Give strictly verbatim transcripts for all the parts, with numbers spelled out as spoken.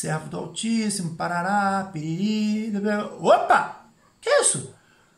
servo do Altíssimo, parará, piriri... Opa! Que isso?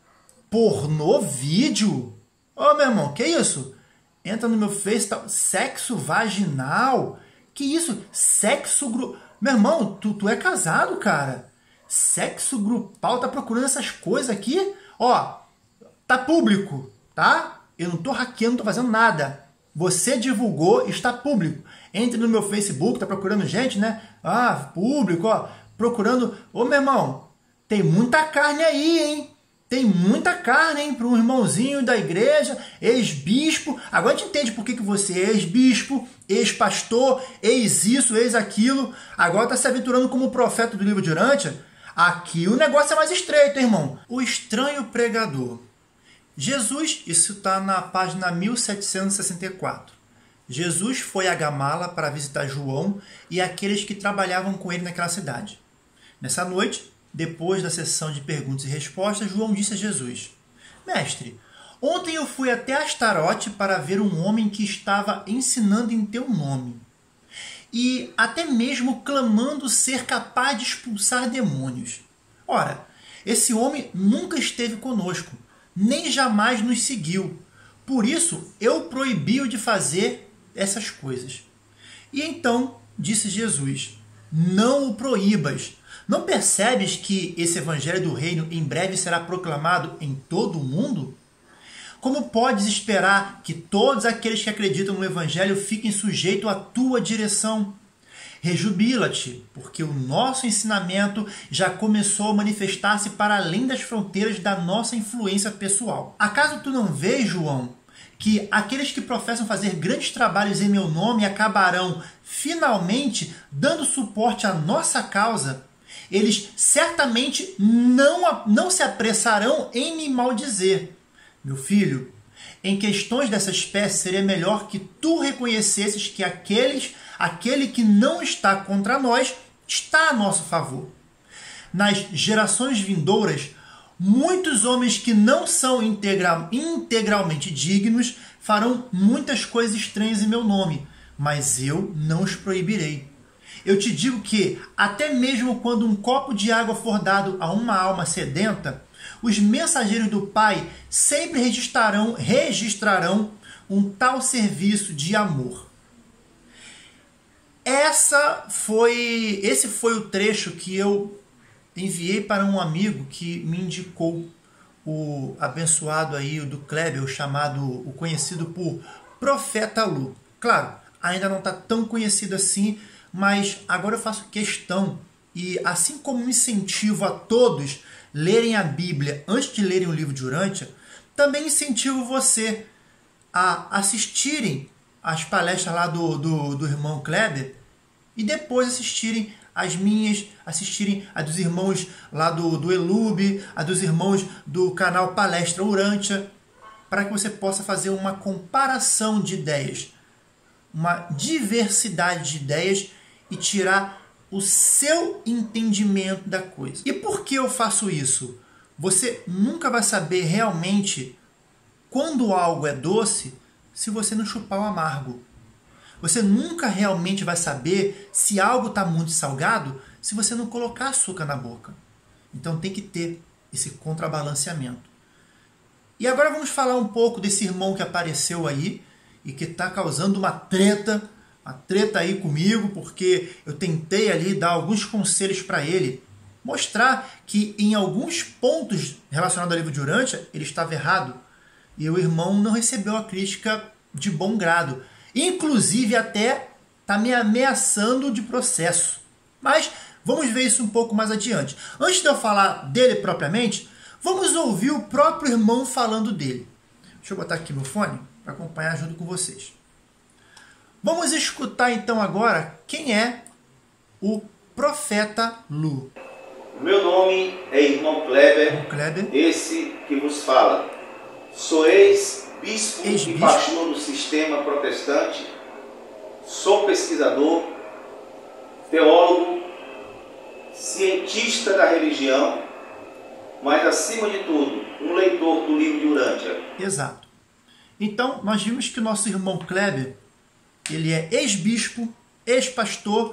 Pornô vídeo? Ô, meu irmão, que isso? Entra no meu Face, tá... sexo vaginal? Que isso? Sexo grupal? Meu irmão, tu, tu é casado, cara. Sexo grupal, tá procurando essas coisas aqui? Ó, tá público, tá? Eu não tô hackeando, não tô fazendo nada. Você divulgou, está público. Entre no meu Facebook, tá procurando gente, né? Ah, público, ó. Procurando... Ô, meu irmão, tem muita carne aí, hein? Tem muita carne, hein? Para um irmãozinho da igreja, ex-bispo. Agora a gente entende por que, que você é ex-bispo, ex-pastor, ex-isso, ex-aquilo. Agora tá se aventurando como profeta do livro de Urântia. Aqui o negócio é mais estreito, hein, irmão? O estranho pregador. Jesus, isso está na página mil setecentos e sessenta e quatro. Jesus foi a Gamala para visitar João e aqueles que trabalhavam com ele naquela cidade. Nessa noite, depois da sessão de perguntas e respostas, João disse a Jesus: Mestre, ontem eu fui até Astarote para ver um homem que estava ensinando em teu nome e até mesmo clamando ser capaz de expulsar demônios. Ora, esse homem nunca esteve conosco, nem jamais nos seguiu. Por isso, eu proibi-o de fazer essas coisas. E então, disse Jesus, não o proíbas. Não percebes que esse evangelho do reino em breve será proclamado em todo o mundo? Como podes esperar que todos aqueles que acreditam no evangelho fiquem sujeitos à tua direção? Rejubila-te, porque o nosso ensinamento já começou a manifestar-se para além das fronteiras da nossa influência pessoal. Acaso tu não vês, João, que aqueles que professam fazer grandes trabalhos em meu nome acabarão, finalmente, dando suporte à nossa causa? Eles certamente não, não se apressarão em me maldizer. Meu filho, em questões dessa espécie, seria melhor que tu reconhecesses que aqueles, aquele que não está contra nós está a nosso favor. Nas gerações vindouras, muitos homens que não são integra, integralmente dignos farão muitas coisas estranhas em meu nome, mas eu não os proibirei. Eu te digo que, até mesmo quando um copo de água for dado a uma alma sedenta, os mensageiros do Pai sempre registrarão, registrarão um tal serviço de amor. Essa foi, esse foi o trecho que eu enviei para um amigo que me indicou o abençoado aí do Kleber, o chamado, o conhecido por Profeta Lu. Claro, ainda não está tão conhecido assim, mas agora eu faço questão e, assim como incentivo a todos lerem a Bíblia antes de lerem o livro de Urântia, também incentivo você a assistirem as palestras lá do, do, do irmão Kleber e depois assistirem as minhas, assistirem a dos irmãos lá do, do Elube, a dos irmãos do canal Palestra Urântia, para que você possa fazer uma comparação de ideias, uma diversidade de ideias e tirar o seu entendimento da coisa. E por que eu faço isso? Você nunca vai saber realmente quando algo é doce se você não chupar o amargo. Você nunca realmente vai saber se algo está muito salgado se você não colocar açúcar na boca. Então tem que ter esse contrabalanceamento. E agora vamos falar um pouco desse irmão que apareceu aí e que está causando uma treta, uma treta aí comigo, porque eu tentei ali dar alguns conselhos para ele, mostrar que em alguns pontos relacionados ao livro de Urântia ele estava errado e o irmão não recebeu a crítica de bom grado. Inclusive até está me ameaçando de processo. Mas vamos ver isso um pouco mais adiante. Antes de eu falar dele propriamente, vamos ouvir o próprio irmão falando dele. Deixa eu botar aqui meu fone para acompanhar junto com vocês. Vamos escutar então agora quem é o Profeta Lu. Meu nome é irmão Kleber, Kleber. Esse que vos fala. Sou ex-bispo e pastor do sistema protestante, sou pesquisador, teólogo, cientista da religião, mas acima de tudo, um leitor do livro de Urântia. Exato. Então, nós vimos que o nosso irmão Kleber, ele é ex-bispo, ex-pastor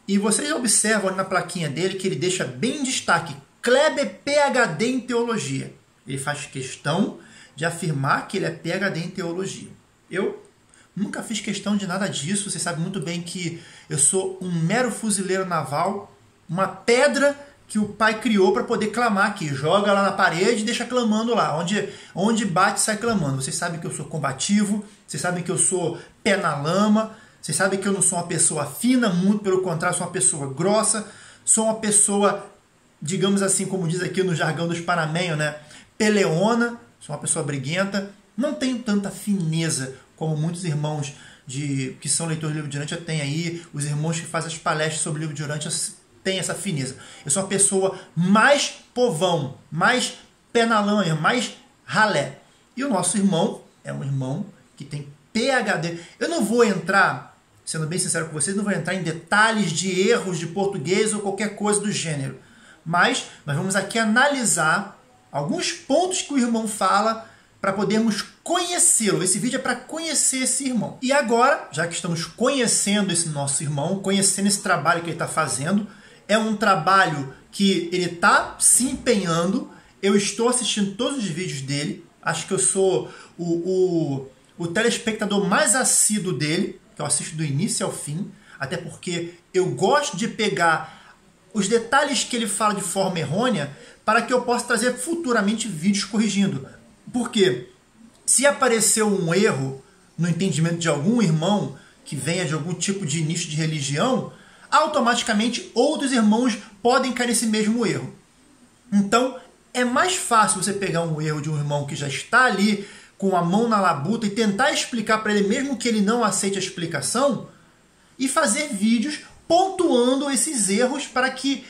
E vocês observam ali na plaquinha dele que ele deixa bem em destaque, Kleber P H D em Teologia. Ele faz questão de afirmar que ele é P H D em Teologia. Eu nunca fiz questão de nada disso, vocês sabem muito bem que eu sou um mero fuzileiro naval, uma pedra que o pai criou para poder clamar aqui. Joga lá na parede e deixa clamando lá. Onde, onde bate, sai clamando. Vocês sabem que eu sou combativo, vocês sabem que eu sou pé na lama, vocês sabem que eu não sou uma pessoa fina, muito pelo contrário, sou uma pessoa grossa, sou uma pessoa, digamos assim, como diz aqui no jargão dos panamenhos, né? Peleona, sou uma pessoa briguenta, não tenho tanta fineza como muitos irmãos de, que são leitores do livro de Urântia têm aí, os irmãos que fazem as palestras sobre o livro de Urântia têm essa fineza. Eu sou uma pessoa mais povão, mais pé na lama, mais ralé. E o nosso irmão é um irmão que tem P H D. Eu não vou entrar, sendo bem sincero com vocês, não vou entrar em detalhes de erros de português ou qualquer coisa do gênero. Mas nós vamos aqui analisar alguns pontos que o irmão fala para podermos conhecê-lo. Esse vídeo é para conhecer esse irmão. E agora, já que estamos conhecendo esse nosso irmão, conhecendo esse trabalho que ele está fazendo, é um trabalho que ele está se empenhando. Eu estou assistindo todos os vídeos dele. Acho que eu sou o, o, o telespectador mais assíduo dele, que eu assisto do início ao fim, até porque eu gosto de pegar os detalhes que ele fala de forma errônea para que eu possa trazer futuramente vídeos corrigindo. Porque se aparecer um erro no entendimento de algum irmão que venha de algum tipo de nicho de religião, automaticamente outros irmãos podem cair nesse mesmo erro. Então, é mais fácil você pegar um erro de um irmão que já está ali com a mão na labuta e tentar explicar para ele, mesmo que ele não aceite a explicação, e fazer vídeos pontuando esses erros para que,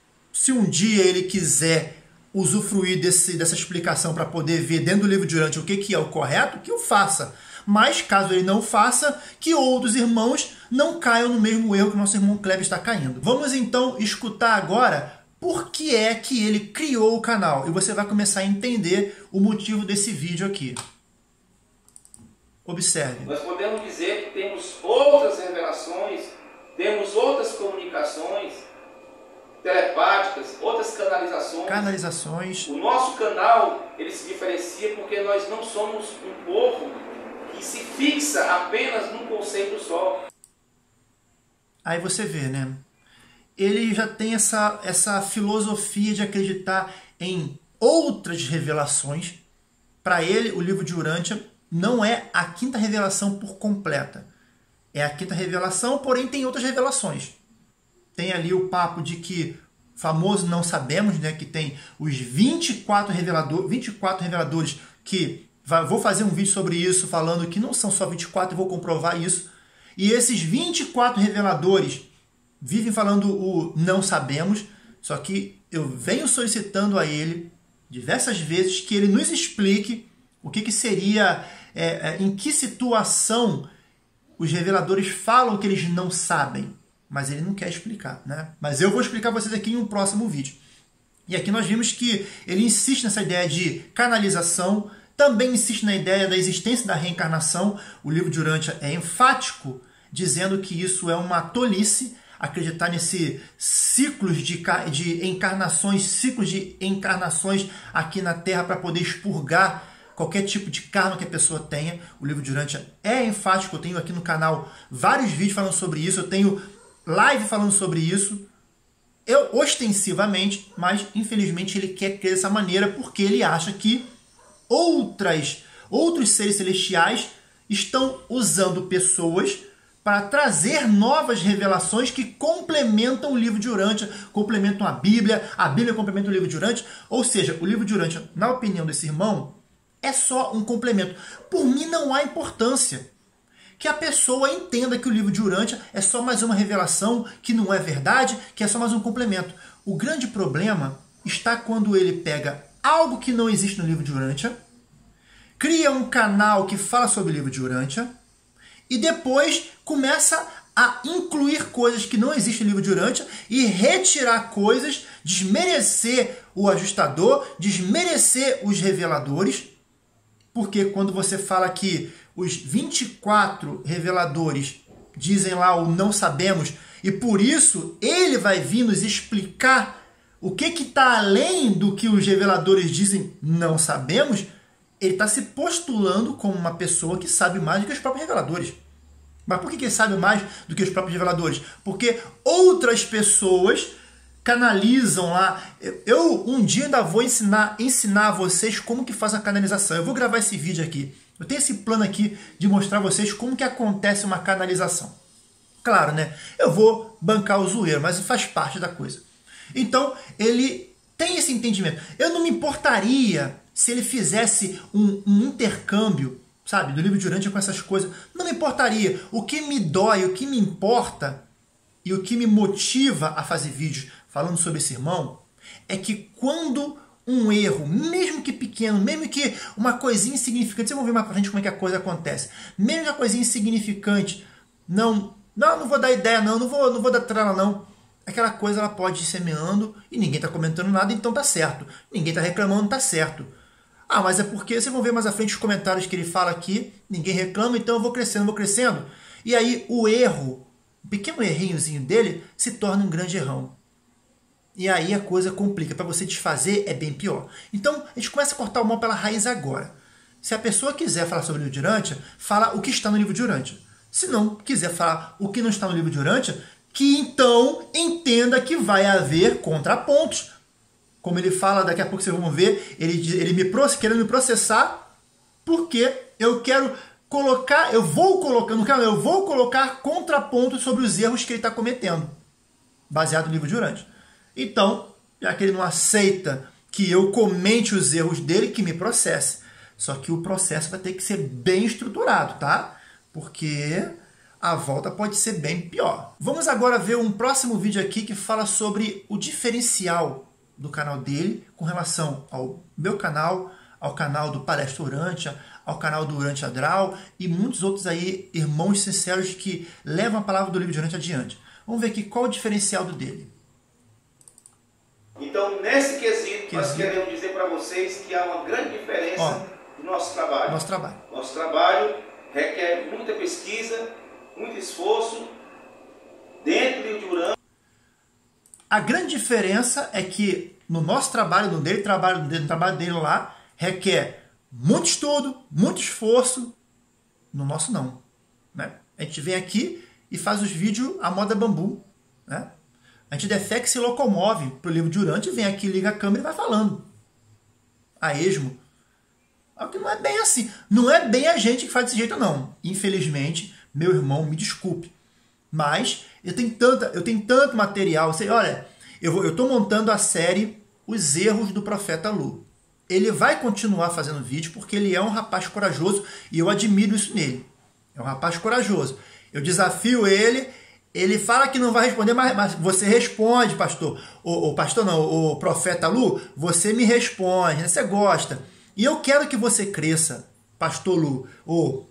se um dia ele quiser usufruir desse, dessa explicação para poder ver dentro do livro de Urântia o que, que é o correto, que o faça. Mas, caso ele não faça, que outros irmãos não caiam no mesmo erro que o nosso irmão Kleber está caindo. Vamos então escutar agora por que é que ele criou o canal. E você vai começar a entender o motivo desse vídeo aqui. Observe. Nós podemos dizer que temos outras revelações, temos outras comunicações telepáticas, outras canalizações. Canalizações. O nosso canal, ele se diferencia porque nós não somos um povo que se fixa apenas num conceito só. Aí você vê, né? Ele já tem essa, essa filosofia de acreditar em outras revelações. Para ele, o livro de Urântia não é a quinta revelação por completa. É a quinta revelação, porém tem outras revelações. Tem ali o papo de que, famoso não sabemos, né, que tem os vinte e quatro, revelador, vinte e quatro reveladores que, vai, vou fazer um vídeo sobre isso, falando que não são só vinte e quatro, e vou comprovar isso. E esses vinte e quatro reveladores vivem falando o não sabemos, só que eu venho solicitando a ele, diversas vezes, que ele nos explique o que, que seria, é, é, em que situação os reveladores falam que eles não sabem. Mas ele não quer explicar, né? Mas eu vou explicar para vocês aqui em um próximo vídeo. E aqui nós vimos que ele insiste nessa ideia de canalização, também insiste na ideia da existência da reencarnação. O livro de Urântia é enfático, dizendo que isso é uma tolice, acreditar nesse ciclos de, de encarnações, ciclos de encarnações aqui na Terra para poder expurgar qualquer tipo de karma que a pessoa tenha. O livro de Urântia é enfático, eu tenho aqui no canal vários vídeos falando sobre isso, eu tenho live falando sobre isso, eu ostensivamente, mas infelizmente ele quer crer dessa maneira porque ele acha que outras, outros seres celestiais estão usando pessoas para trazer novas revelações que complementam o livro de Urântia, complementam a Bíblia, a Bíblia complementa o livro de Urântia, ou seja, o livro de Urântia, na opinião desse irmão, é só um complemento. Por mim não há importância. Que a pessoa entenda que o livro de Urântia é só mais uma revelação, que não é verdade, que é só mais um complemento. O grande problema está quando ele pega algo que não existe no livro de Urântia, cria um canal que fala sobre o livro de Urântia, e depois começa a incluir coisas que não existem no livro de Urântia e retirar coisas, desmerecer o ajustador, desmerecer os reveladores, porque quando você fala que os vinte e quatro reveladores dizem lá o não sabemos, E por isso, ele vai vir nos explicar o que está além do que os reveladores dizem, não sabemos. Ele está se postulando como uma pessoa que sabe mais do que os próprios reveladores. Mas por que ele sabe mais do que os próprios reveladores? Porque outras pessoas canalizam lá. Eu um dia ainda vou ensinar, ensinar a vocês como que faz a canalização. Eu vou gravar esse vídeo aqui. Eu tenho esse plano aqui de mostrar a vocês como que acontece uma canalização. Claro, né? Eu vou bancar o zoeiro, mas faz parte da coisa. Então, ele tem esse entendimento. Eu não me importaria se ele fizesse um, um intercâmbio, sabe, do livro de Urântia com essas coisas. Não me importaria. O que me dói, o que me importa e o que me motiva a fazer vídeos falando sobre esse irmão é que quando um erro, mesmo que pequeno, mesmo que uma coisinha insignificante, vocês vão ver mais pra frente como é que a coisa acontece, mesmo que a coisinha insignificante, não, não, não vou dar ideia não, não vou, não vou dar trela não, aquela coisa ela pode ir semeando e ninguém está comentando nada, então tá certo, ninguém está reclamando, tá certo. Ah, mas é porque, vocês vão ver mais à frente os comentários que ele fala aqui, ninguém reclama, então eu vou crescendo, vou crescendo, e aí o erro, o pequeno errinhozinho dele se torna um grande errão. E aí a coisa complica. Para você desfazer é bem pior. Então a gente começa a cortar o mal pela raiz agora. Se a pessoa quiser falar sobre o livro de Urântia, fala o que está no livro de Urântia. Se não quiser falar o que não está no livro de Urântia, que então entenda que vai haver contrapontos. Como ele fala, daqui a pouco vocês vão ver, ele, ele me querendo me processar porque eu quero colocar, eu vou colocar, não quero, eu vou colocar contrapontos sobre os erros que ele está cometendo, baseado no livro de Urântia. Então, já que ele não aceita que eu comente os erros dele, que me processe. Só que o processo vai ter que ser bem estruturado, tá? Porque a volta pode ser bem pior. Vamos agora ver um próximo vídeo aqui que fala sobre o diferencial do canal dele com relação ao meu canal, ao canal do Palestra Urântia, ao canal do Urântia Draw e muitos outros aí irmãos sinceros que levam a palavra do livro de Urântia adiante. Vamos ver aqui qual é o diferencial do dele. Então, nesse quesito, quesito. nós queremos dizer para vocês que há uma grande diferença Ó, no nosso trabalho. Nosso trabalho. Nosso trabalho requer muita pesquisa, muito esforço dentro do livro de Urântia. A grande diferença é que no nosso trabalho, no, dele, trabalho, no trabalho dele lá, requer muito estudo, muito esforço. No nosso não. Né? A gente vem aqui e faz os vídeos à moda bambu. Né? A gente defeca e se locomove para o livro de Urântia, vem aqui, liga a câmera e vai falando. A esmo. Só que não é bem assim. Não é bem a gente que faz desse jeito, não. Infelizmente, meu irmão, me desculpe. Mas eu tenho, tanta, eu tenho tanto material. Você, olha, eu estou montando a série Os Erros do Profeta Lu. Ele vai continuar fazendo vídeo porque ele é um rapaz corajoso e eu admiro isso nele. É um rapaz corajoso. Eu desafio ele... Ele fala que não vai responder, mas, mas você responde, pastor. O, o pastor não, o profeta Lu, você me responde, né? Você gosta. E eu quero que você cresça, pastor Lu, ou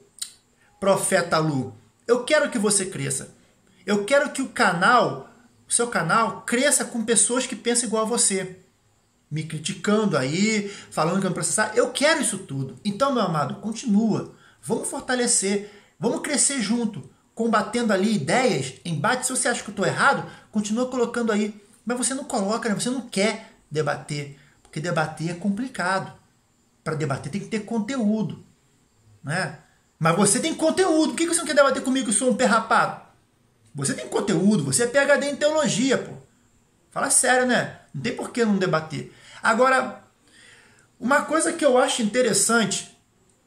profeta Lu. Eu quero que você cresça. Eu quero que o canal, o seu canal, cresça com pessoas que pensam igual a você. Me criticando aí, falando que eu não processar. Eu quero isso tudo. Então, meu amado, continua. Vamos fortalecer. Vamos crescer junto. Combatendo ali ideias, embate, se você acha que eu estou errado, continua colocando aí. Mas você não coloca, né? Você não quer debater, porque debater é complicado. Para debater tem que ter conteúdo. Né? Mas você tem conteúdo, por que você não quer debater comigo que eu sou um perrapado? Você tem conteúdo, você é P H D em teologia, pô. Fala sério, né? Não tem por que não debater. Agora, uma coisa que eu acho interessante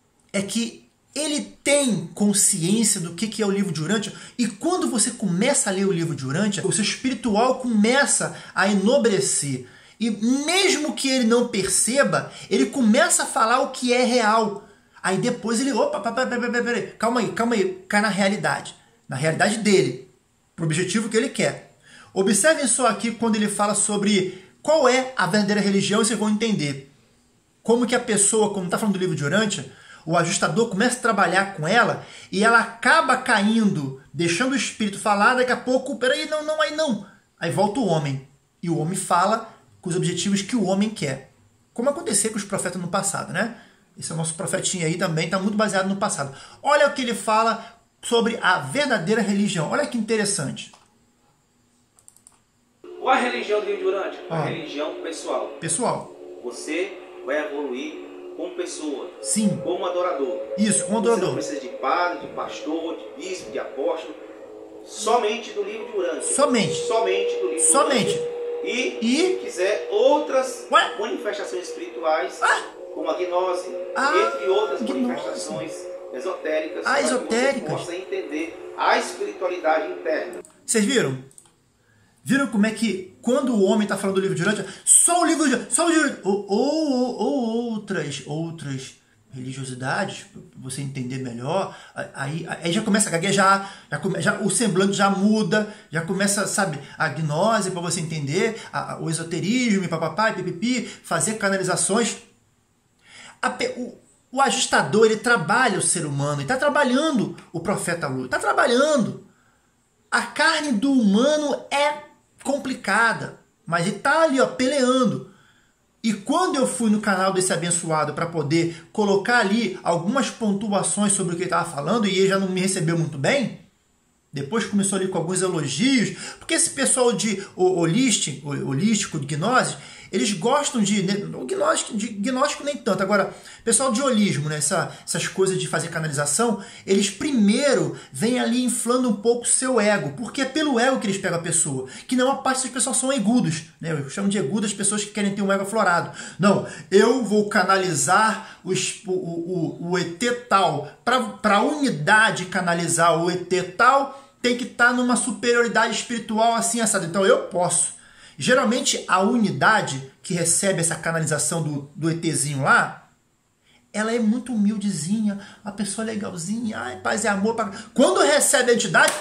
é que ele tem consciência do que é o livro de Urântia, e quando você começa a ler o livro de Urântia, o seu espiritual começa a enobrecer. E mesmo que ele não perceba, ele começa a falar o que é real. Aí depois ele, opa, peraí, calma aí, calma aí, cai na realidade. Na realidade dele, para o objetivo que ele quer. Observem só aqui quando ele fala sobre qual é a verdadeira religião, e vocês vão entender como que a pessoa, quando está falando do livro de Urântia, o ajustador começa a trabalhar com ela e ela acaba caindo, deixando o espírito falar, daqui a pouco, peraí, não, não, aí não. Aí volta o homem. E o homem fala com os objetivos que o homem quer. Como aconteceu com os profetas no passado, né? Esse é o nosso profetinho aí também, está muito baseado no passado. Olha o que ele fala sobre a verdadeira religião. Olha que interessante. Qual a religião do livro de Urântia? Ah. A religião pessoal. Pessoal. Você vai evoluir como pessoa. Sim. Como adorador. Isso, como Você adorador. não precisa de padre, de pastor, de bispo, de apóstolo. Somente do livro de Urântia. Somente. Somente do livro Somente. de Urântia. E, E? se quiser, outras Ué? manifestações espirituais, Ah. como a gnose, Ah, entre outras gnose. manifestações esotéricas, Ah, para esotéricas. que você possa entender a espiritualidade interna. Vocês viram? Viram como é que quando o homem está falando do livro de Urântia, só o livro de só o livro, ou, ou, ou, ou outras outras religiosidades, para você entender melhor, aí, aí já começa a gaguejar, já come, já, o semblante já muda, já começa, sabe, a gnose para você entender, a, a, o esoterismo, papapá, pipipi, fazer canalizações. A, o, o ajustador, ele trabalha o ser humano, ele está trabalhando o profeta Lula, está trabalhando. A carne do humano é complicada, mas ele está ali, ó, peleando. E quando eu fui no canal desse abençoado para poder colocar ali algumas pontuações sobre o que ele estava falando, e ele já não me recebeu muito bem, depois começou ali com alguns elogios, porque esse pessoal de holístico, holístico de gnose, eles gostam de, o gnóstico, de gnóstico nem tanto, agora, pessoal de holismo, né, essa, essas coisas de fazer canalização, eles primeiro vêm ali inflando um pouco o seu ego, porque é pelo ego que eles pegam a pessoa, que não a parte dessas pessoas são egudos, né, eu chamo de egudas as pessoas que querem ter um ego aflorado. Não, eu vou canalizar o, o, o, o E T tal, para a unidade canalizar o E T tal, tem que estar numa superioridade espiritual assim, assado. Então eu posso. Geralmente a unidade que recebe essa canalização do, do ETzinho lá, ela é muito humildezinha, a pessoa legalzinha, ai, paz e amor. Quando recebe a entidade,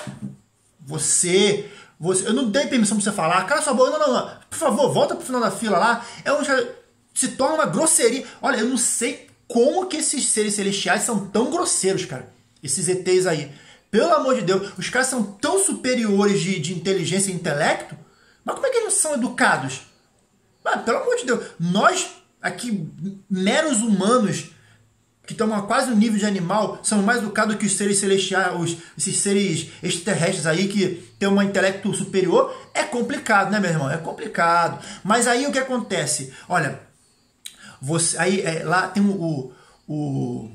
você, você, eu não dei permissão para você falar, cala sua boca, não, não, não, por favor, volta pro final da fila lá, é um, se torna uma grosseria. Olha, eu não sei como que esses seres celestiais são tão grosseiros, cara, esses E Ts aí. Pelo amor de Deus, os caras são tão superiores de, de inteligência e intelecto, mas como é que eles são educados? Ah, pelo amor de Deus, nós aqui, meros humanos, que estão a quase um nível de animal, são mais educados que os seres celestiais, os, esses seres extraterrestres aí que têm um intelecto superior. É complicado, né, meu irmão? É complicado. Mas aí o que acontece? Olha, você, aí é, lá tem o, o,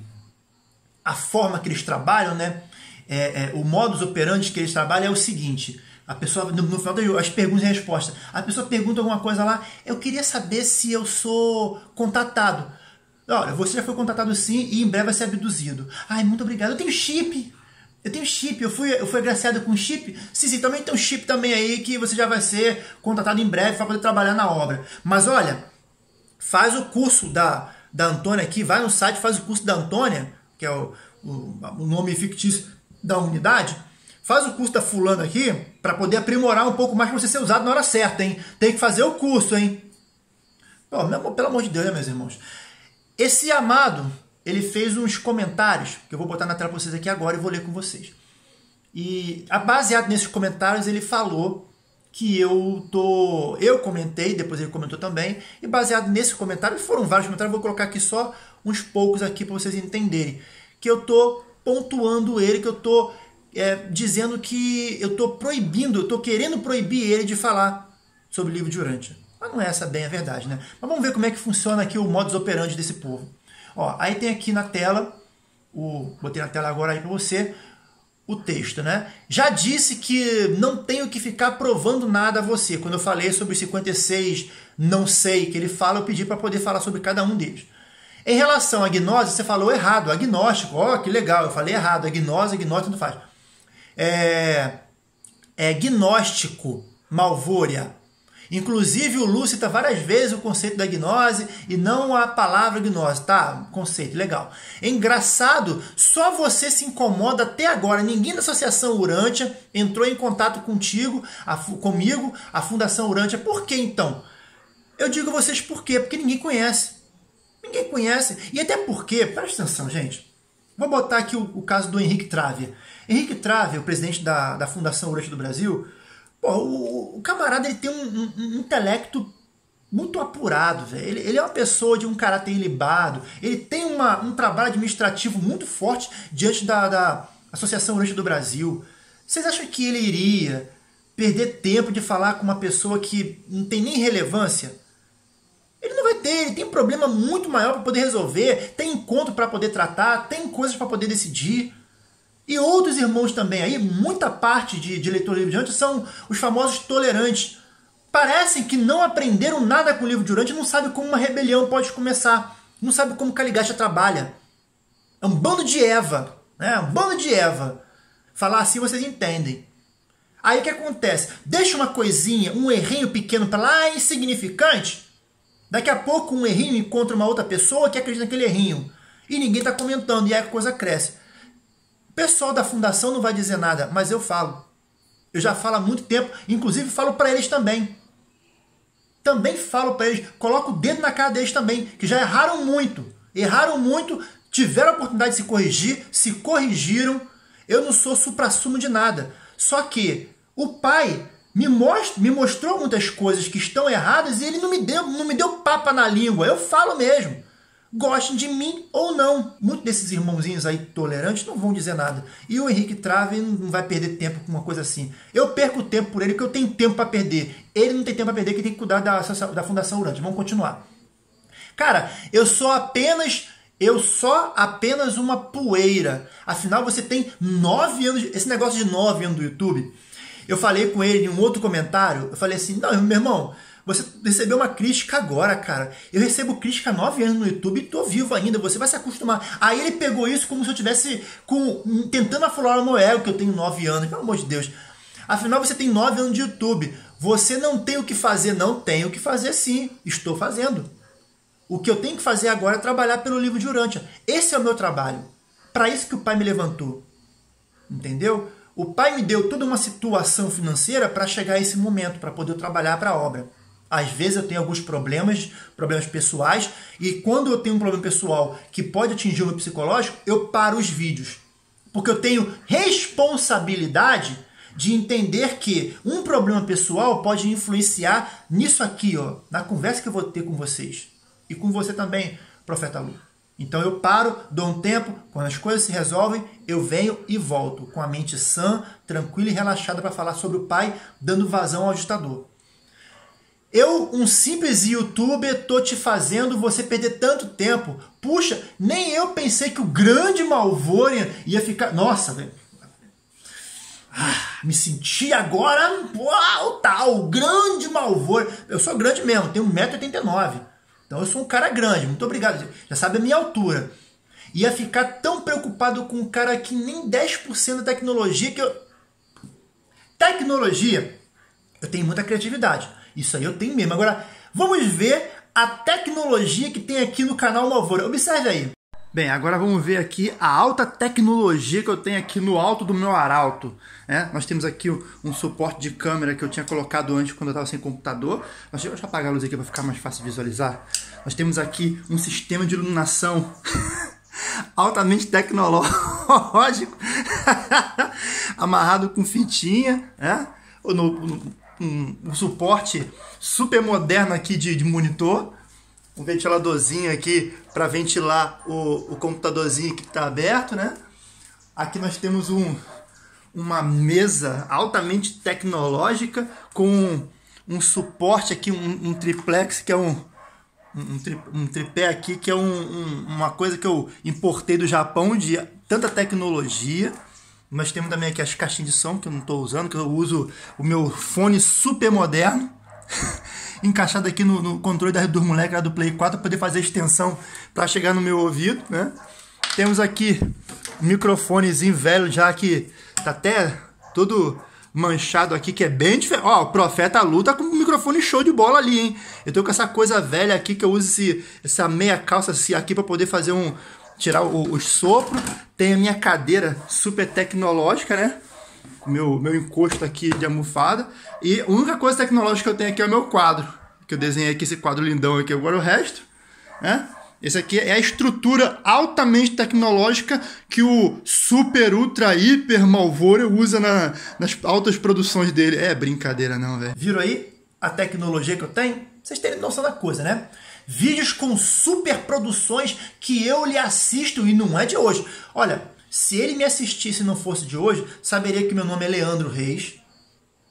a forma que eles trabalham, né? É, é, o modus operandi que eles trabalham é o seguinte: a pessoa, no, no final das perguntas e respostas, a pessoa pergunta alguma coisa lá, eu queria saber se eu sou contatado. Olha, você já foi contatado sim e em breve vai ser abduzido. Ai, muito obrigado, eu tenho chip, eu tenho chip, eu fui, eu fui agraciado com chip. Sim, sim, também tem um chip também aí que você já vai ser contatado em breve para poder trabalhar na obra. Mas olha, faz o curso da, da Antônia aqui, vai no site, faz o curso da Antônia, que é o, o, o nome fictício da unidade, faz o curso da fulana aqui para poder aprimorar um pouco mais para você ser usado na hora certa, hein? Tem que fazer o curso, hein? Pô, pelo amor de Deus, né, meus irmãos? Esse amado, ele fez uns comentários, que eu vou botar na tela para vocês aqui agora e vou ler com vocês. E baseado nesses comentários, ele falou que eu tô... Eu comentei, depois ele comentou também, e baseado nesse comentário, foram vários comentários, eu vou colocar aqui só uns poucos aqui para vocês entenderem, que eu tô pontuando ele, que eu tô é, dizendo que eu tô proibindo, eu tô querendo proibir ele de falar sobre o livro de Urântia. Mas não é essa bem a verdade, né? Mas vamos ver como é que funciona aqui o modus operandi desse povo. Ó, aí tem aqui na tela, o, botei na tela agora aí para você, o texto, né? Já disse que não tenho que ficar provando nada a você. Quando eu falei sobre os cinquenta e seis não sei que ele fala, eu pedi para poder falar sobre cada um deles. Em relação à gnose, você falou errado, agnóstico, ó, que legal, eu falei errado, agnose, agnóstico, não faz. É, é gnóstico, Malvória. Inclusive o Lu cita várias vezes o conceito da gnose e não a palavra gnose, tá? Conceito, legal. Engraçado, só você se incomoda até agora, ninguém da Associação Urântia entrou em contato contigo, a, comigo, a Fundação Urântia. Por que então? Eu digo a vocês por quê, porque ninguém conhece. Ninguém conhece. E até porque, presta atenção, gente. Vou botar aqui o, o caso do Henrique Tráver. Henrique Tráver, o presidente da, da Fundação Urântia do Brasil, pô, o, o camarada ele tem um, um, um intelecto muito apurado. Véio. Ele, ele é uma pessoa de um caráter ilibado. Ele tem uma, um trabalho administrativo muito forte diante da, da Associação Urântia do Brasil. Vocês acham que ele iria perder tempo de falar com uma pessoa que não tem nem relevância? Ele não vai ter, ele tem um problema muito maior para poder resolver, tem encontro para poder tratar, tem coisas para poder decidir. E outros irmãos também aí, muita parte de, de leitor do livro de Urântia são os famosos tolerantes. Parecem que não aprenderam nada com o livro de Urântia, não sabem como uma rebelião pode começar, não sabem como Caligasta trabalha. É um bando de Eva, né? Um bando de Eva. Falar assim vocês entendem. Aí o que acontece? Deixa uma coisinha, um errinho pequeno para lá, insignificante. Daqui a pouco um errinho encontra uma outra pessoa que acredita naquele errinho. E ninguém está comentando, e aí a coisa cresce. O pessoal da fundação não vai dizer nada, mas eu falo. Eu já falo há muito tempo, inclusive falo para eles também. Também falo para eles, coloco o dedo na cara deles também, que já erraram muito. Erraram muito, tiveram a oportunidade de se corrigir, se corrigiram. Eu não sou suprassumo de nada. Só que o pai me, most, me mostrou muitas coisas que estão erradas e ele não me deu, não me deu papa na língua. Eu falo mesmo. Gostem de mim ou não. Muitos desses irmãozinhos aí tolerantes não vão dizer nada. E o Henrique Trave não vai perder tempo com uma coisa assim. Eu perco tempo por ele porque eu tenho tempo para perder. Ele não tem tempo para perder, que tem que cuidar da, da Fundação Urântia. Vamos continuar. Cara, eu sou apenas... Eu sou apenas uma poeira. Afinal, você tem nove anos... Esse negócio de nove anos do YouTube... Eu falei com ele em um outro comentário. Eu falei assim, não, meu irmão... Você recebeu uma crítica agora, cara. Eu recebo crítica há nove anos no YouTube e tô vivo ainda. Você vai se acostumar. Aí ele pegou isso como se eu estivesse com, tentando aflorar o meu ego, que eu tenho nove anos. Pelo amor de Deus. Afinal, você tem nove anos de YouTube. Você não tem o que fazer. Não tem o que fazer, sim. Estou fazendo. O que eu tenho que fazer agora é trabalhar pelo livro de Urântia. Esse é o meu trabalho. Para isso que o pai me levantou. Entendeu? O pai me deu toda uma situação financeira para chegar a esse momento, para poder trabalhar para a obra. Às vezes eu tenho alguns problemas, problemas pessoais, e quando eu tenho um problema pessoal que pode atingir o meu psicológico, eu paro os vídeos. Porque eu tenho responsabilidade de entender que um problema pessoal pode influenciar nisso aqui, ó, na conversa que eu vou ter com vocês. E com você também, Profeta Lu. Então eu paro, dou um tempo, quando as coisas se resolvem, eu venho e volto, com a mente sã, tranquila e relaxada para falar sobre o pai, dando vazão ao ditador. Eu, um simples youtuber, tô te fazendo você perder tanto tempo. Puxa, nem eu pensei que o grande Malvorian ia ficar... Nossa, velho. Ah, me senti agora... Uau, tal, o grande Malvorian. Eu sou grande mesmo, tenho um metro e oitenta e nove. Então eu sou um cara grande, muito obrigado. Já sabe a minha altura. Ia ficar tão preocupado com um cara que nem dez por cento da tecnologia que eu... Tecnologia, eu tenho muita criatividade. Isso aí eu tenho mesmo. Agora, vamos ver a tecnologia que tem aqui no canal Malvorian. Observe aí. Bem, agora vamos ver aqui a alta tecnologia que eu tenho aqui no alto do meu arauto. É, nós temos aqui um suporte de câmera que eu tinha colocado antes quando eu estava sem computador. Deixa eu apagar a luz aqui para ficar mais fácil de visualizar. Nós temos aqui um sistema de iluminação altamente tecnológico, amarrado com fitinha, é? no, no Um, um suporte super moderno aqui de, de monitor, um ventiladorzinho aqui para ventilar o, o computadorzinho que está aberto, né? Aqui nós temos um, uma mesa altamente tecnológica com um suporte aqui, um, um triplex que é um, um, tri, um tripé aqui que é um, um, uma coisa que eu importei do Japão de tanta tecnologia. Nós temos também aqui as caixinhas de som que eu não estou usando, que eu uso o meu fone super moderno, encaixado aqui no, no controle da dos moleques lá do Play quatro, para poder fazer a extensão para chegar no meu ouvido, né? Temos aqui um microfonezinho velho já que tá até todo manchado aqui, que é bem diferente. Ó, o Profeta Lu tá com um microfone show de bola ali, hein? Eu tô com essa coisa velha aqui que eu uso esse, essa meia calça assim, aqui para poder fazer um... tirar o, o sopro. Tem a minha cadeira super tecnológica, né? Meu, meu encosto aqui de almofada. E a única coisa tecnológica que eu tenho aqui é o meu quadro. Que eu desenhei aqui, esse quadro lindão aqui. Agora o resto, né? Esse aqui é a estrutura altamente tecnológica que o super, ultra, hiper Malvorian usa na, nas altas produções dele. É brincadeira não, velho. Viram aí a tecnologia que eu tenho? Vocês terem noção da coisa, né? Vídeos com super produções que eu lhe assisto e não é de hoje. Olha, se ele me assistisse e não fosse de hoje, saberia que meu nome é Leandro Reis.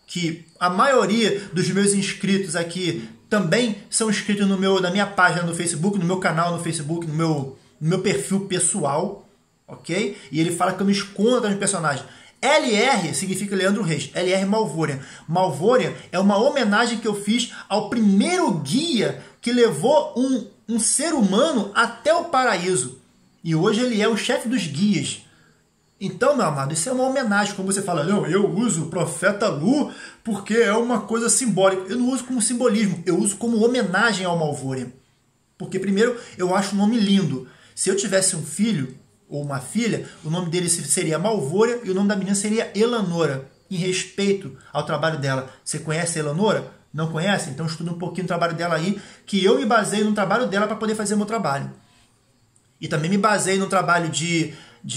que a maioria dos meus inscritos aqui também são inscritos no meu, na minha página no Facebook, no meu canal no Facebook, no meu, no meu perfil pessoal, ok? E ele fala que eu me escondo atrás de personagens. L R significa Leandro Reis, L R Malvorian. Malvorian é uma homenagem que eu fiz ao primeiro guia que levou um, um ser humano até o paraíso. E hoje ele é o chefe dos guias. Então, meu amado, isso é uma homenagem. Como você fala, não, eu uso o Profeta Lu porque é uma coisa simbólica. Eu não uso como simbolismo, eu uso como homenagem ao Malvorian. Porque, primeiro, eu acho o nome lindo. Se eu tivesse um filho ou uma filha, o nome dele seria Malvorian e o nome da menina seria Elanora, em respeito ao trabalho dela. Você conhece a Elanora? Não conhece? Então estuda um pouquinho o trabalho dela aí, que eu me baseio no trabalho dela para poder fazer meu trabalho. E também me baseio no trabalho de,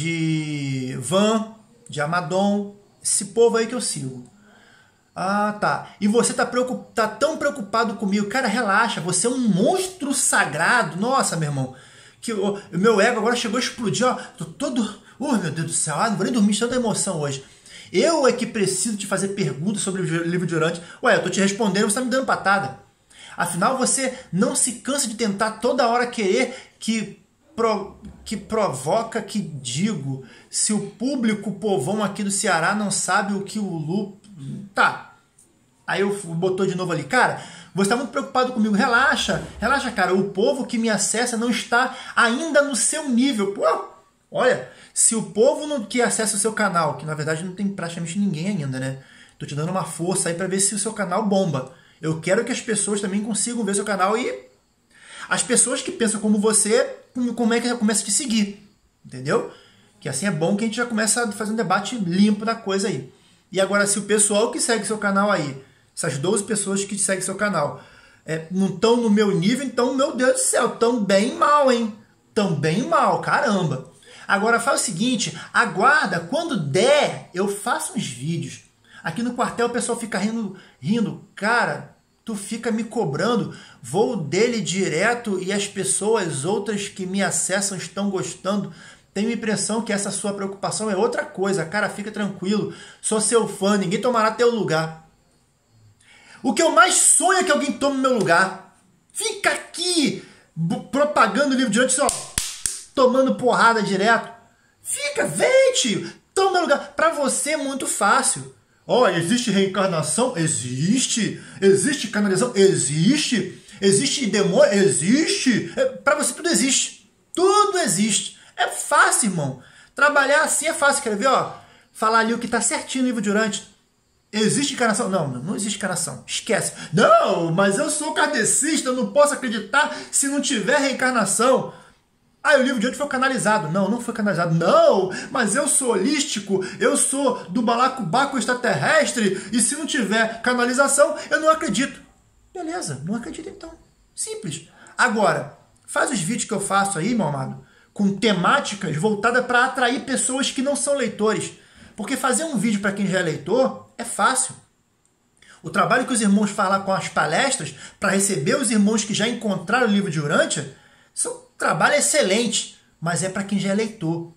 de Van, de Amadon, esse povo aí que eu sigo. Ah, tá. E você tá, preocup... tá tão preocupado comigo. Cara, relaxa, você é um monstro sagrado. Nossa, meu irmão, que o meu ego agora chegou a explodir, ó. Tô todo... Oh, meu Deus do céu, ah, não vou nem dormir de tanta emoção hoje. Eu é que preciso te fazer perguntas sobre o livro de Urântia. Ué, eu tô te respondendo, você tá me dando patada. Afinal, você não se cansa de tentar toda hora querer que, pro... que provoca, que digo. Se o público povão aqui do Ceará não sabe o que o Lu... Tá. Aí eu botou de novo ali. Cara, você tá muito preocupado comigo. Relaxa, relaxa, cara. O povo que me acessa não está ainda no seu nível. Pô, olha, se o povo não, que acessa o seu canal, que na verdade não tem praticamente ninguém ainda, né? Tô te dando uma força aí pra ver se o seu canal bomba. Eu quero que as pessoas também consigam ver seu canal e as pessoas que pensam como você, como é que já começa a te seguir. Entendeu? Que assim é bom que a gente já começa a fazer um debate limpo da coisa aí. E agora, se o pessoal que segue seu canal aí, essas doze pessoas que seguem seu canal, é, não estão no meu nível, então, meu Deus do céu, estão bem mal, hein? Estão bem mal, caramba. Agora, faz o seguinte, aguarda, quando der, eu faço uns vídeos. Aqui no quartel o pessoal fica rindo, rindo. Cara, tu fica me cobrando, vou dele direto e as pessoas outras que me acessam estão gostando. Tenho a impressão que essa sua preocupação é outra coisa. Cara, fica tranquilo. Sou seu fã, ninguém tomará teu lugar. O que eu mais sonho é que alguém tome meu lugar. Fica aqui propagando o livro de antes, ó, tomando porrada direto. Fica, vem, tio. Toma meu lugar. Pra você é muito fácil. Ó, oh, existe reencarnação? Existe. Existe canalização? Existe. Existe demônio? Existe. É, pra você tudo existe. Tudo existe. É fácil, irmão. Trabalhar assim é fácil. Quer ver, ó? Falar ali o que tá certinho no livro de Urântia. Existe encarnação? Não, não existe encarnação. Esquece. Não, mas eu sou kardecista, eu não posso acreditar se não tiver reencarnação. Ah, o livro de Urântia foi canalizado. Não, não foi canalizado. Não, mas eu sou holístico, eu sou do balacobaco extraterrestre, e se não tiver canalização, eu não acredito. Beleza, não acredito então. Simples. Agora, faz os vídeos que eu faço aí, meu amado, com temáticas voltadas para atrair pessoas que não são leitores. Porque fazer um vídeo para quem já é leitor é fácil. O trabalho que os irmãos fazem com as palestras para receber os irmãos que já encontraram o livro de Urântia são um trabalho excelente, mas é para quem já é leitor.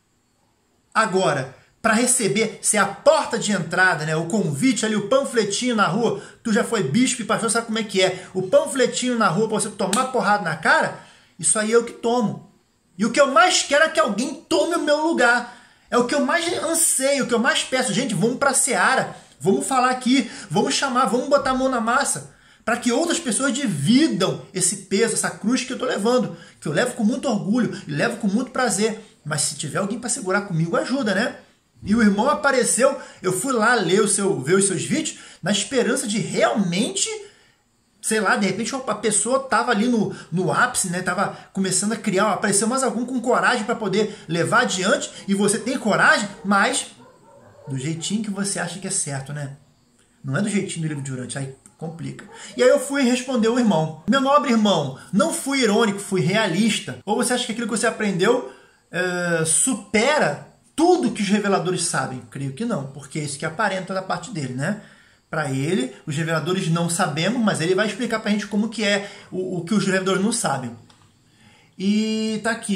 Agora, para receber, ser a porta de entrada, né, o convite ali, o panfletinho na rua, tu já foi bispo e pastor, sabe como é que é? O panfletinho na rua para você tomar porrada na cara, isso aí é o que tomo. E o que eu mais quero é que alguém tome o meu lugar. É o que eu mais anseio, o que eu mais peço. Gente, vamos para a Seara, vamos falar aqui, vamos chamar, vamos botar a mão na massa, para que outras pessoas dividam esse peso, essa cruz que eu estou levando, que eu levo com muito orgulho e levo com muito prazer. Mas se tiver alguém para segurar comigo, ajuda, né? E o irmão apareceu, eu fui lá ler o seu, ver os seus vídeos, na esperança de realmente... Sei lá, de repente a pessoa estava ali no, no ápice, né? Tava começando a criar, apareceu mais algum com coragem para poder levar adiante, e você tem coragem, mas do jeitinho que você acha que é certo, né? Não é do jeitinho do livro de Urântia, aí complica. E aí eu fui responder o irmão. Meu nobre irmão, não fui irônico, fui realista. Ou você acha que aquilo que você aprendeu é, supera tudo que os reveladores sabem? Creio que não, porque é isso que aparenta da parte dele, né? Para ele, os reveladores não sabemos, mas ele vai explicar para a gente como que é o, o que os reveladores não sabem. E tá aqui.